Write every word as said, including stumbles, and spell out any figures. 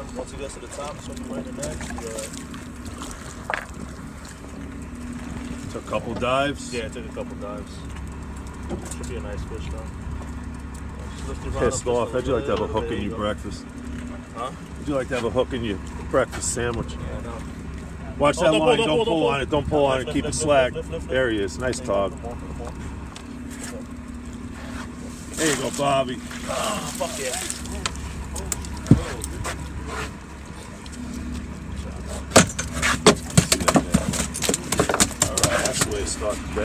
around. Once he gets to the top, swing him right in the neck. Yeah. Took a couple dives. Yeah, it took a couple dives. Should be a nice fish though. Just lift your rod Pissed up off. just a How'd you like to have a little hook bit. in your There you go. breakfast? Huh? Would you like to have a hook in your breakfast sandwich? Yeah, I know. Watch Oh, that don't line. pull, Don't, don't pull, pull don't on it. Don't pull on it. Lift, Keep lift, it lift, slack. lift, lift, lift. There he is. Nice There you tog. go. Come on, come on. There you go, Bobby. Oh, fuck yeah. All right, that's the way to start the day.